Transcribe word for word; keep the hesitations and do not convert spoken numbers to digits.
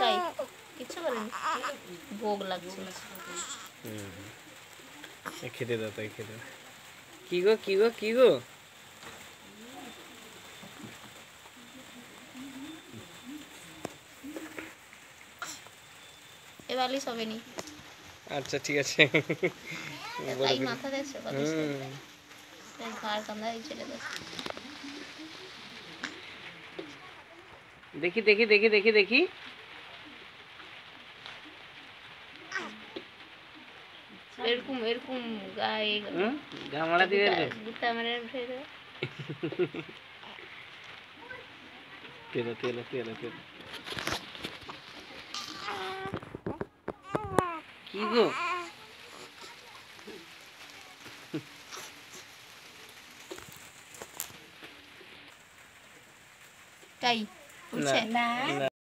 তাই কিছু বলেন, ভোগ লাগছে। খেতে দাও, তাই খেতে। কি গো কি গো কি গো এ বালিশ হবে নি। আচ্ছা ঠিক আছে। তাই মাথা দেখছো বালিশ ঘাড় কামড়াই চলে গেছে। দেখি দেখি দেখি দেখি দেখি এরকম এরকম গায়ে গামড়া দিয়ে গুতা মেরে উঠে দেবে। তেল তেল তেল তেল কি গো তাই উঠছে না।